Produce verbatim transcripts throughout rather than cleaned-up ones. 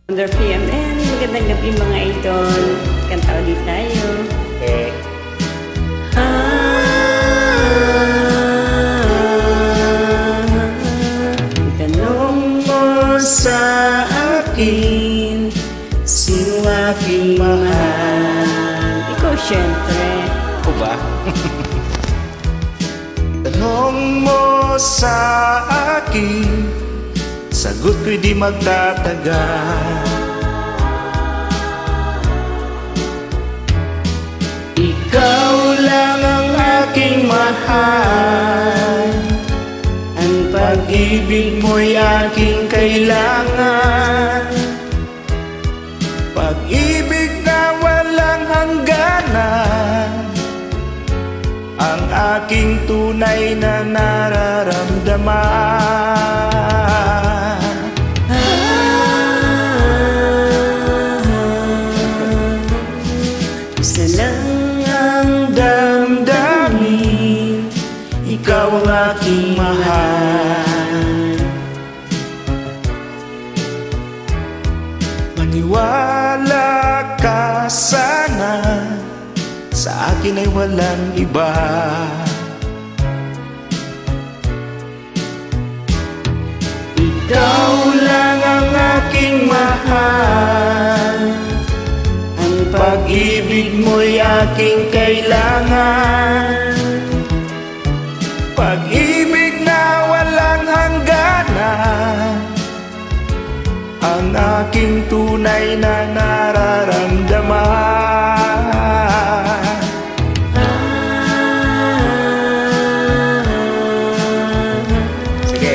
Wonder P M N, magandang gabi mga idol. Kanta ulit tayo. Eh, Ah, tanong mo sa akin, sino aking mahal? Ikaw syempre. ako ba? Tanong mo sa akin, sagot ko'y di magtatagal. Ikaw lang ang aking mahal, ang pag-ibig mo'y aking kailangan. Pag-ibig na walang hangganan, ang aking tunay na nararamdaman. Isa lang ang damdamin, ikaw ang aking mahal. Maniwala ka sana, sa akin ay walang iba. Ikaw lang ang aking mahal, ang pag-ibig mo'y aking kailangan. Pag-ibig na walang hangganan, ang aking tunay na nararamdaman. Sige.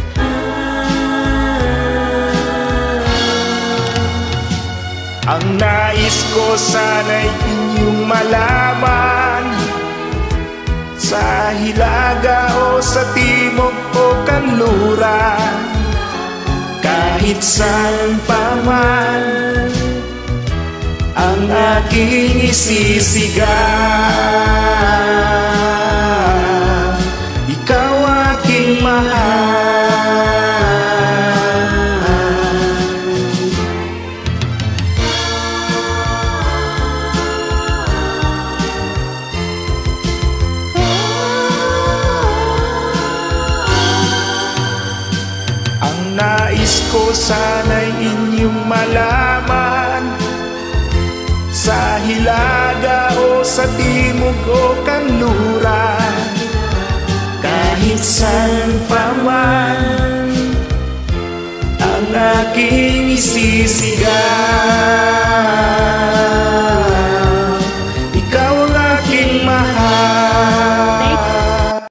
Ang nais ko sana'y inyong malaman, sa hilaga o sa timog o kanluran, kahit saan pa man ang aking isisigaw, ikaw aking mahal. Ang nais ko sana'y inyong malaman, sa hilaga o sa timog o kanluran, kahit saan pa man ang aking